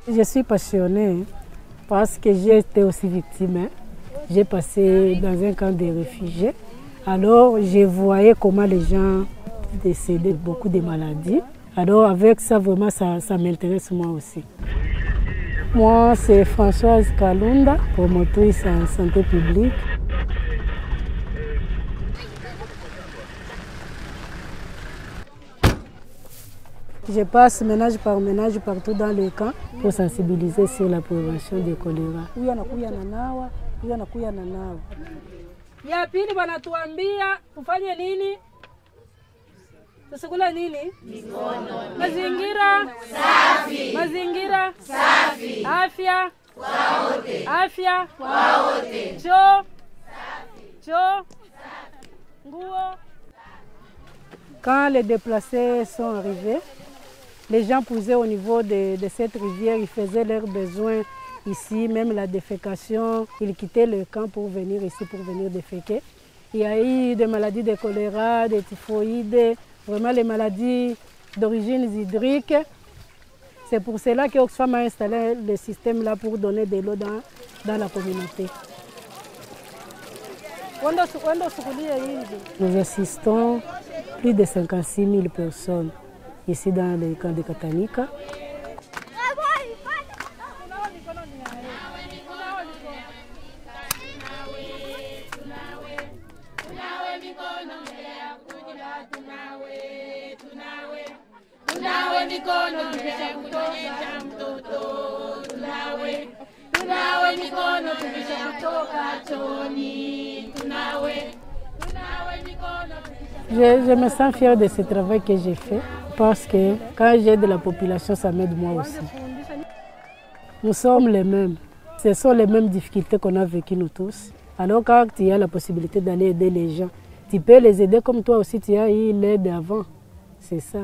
Je suis passionnée parce que j'ai été aussi victime. J'ai passé dans un camp de réfugiés. Alors, je voyais comment les gens décédaient de beaucoup de maladies. Alors, avec ça, vraiment, ça m'intéresse moi aussi. Moi, c'est Françoise promotrice en santé publique. Je passe ménage par ménage partout dans le camp pour sensibiliser sur la prévention du choléra. Ya pili wanatuambia tufanye nini? Tusikula nini? Mikono. Mazingira safi. Mazingira safi. Afya kwa wote. Afya kwa wote. Choo safi. Choo nguo. Quand les déplacés sont arrivés, les gens posaient au niveau de cette rivière, ils faisaient leurs besoins ici, même la défécation. Ils quittaient le camp pour venir ici, pour venir déféquer. Il y a eu des maladies de choléra, des typhoïdes, vraiment les maladies d'origine hydrique. C'est pour cela que Oxfam a installé le système là pour donner de l'eau dans la communauté. Nous assistons plus de 56 000 personnes ici dans le camp de Katanika. Je me sens fière de ce travail que j'ai fait parce que quand j'aide la population, ça m'aide moi aussi. Nous sommes les mêmes. Ce sont les mêmes difficultés qu'on a vécues nous tous. Alors quand tu as la possibilité d'aller aider les gens, tu peux les aider comme toi aussi tu as eu l'aide avant. C'est ça.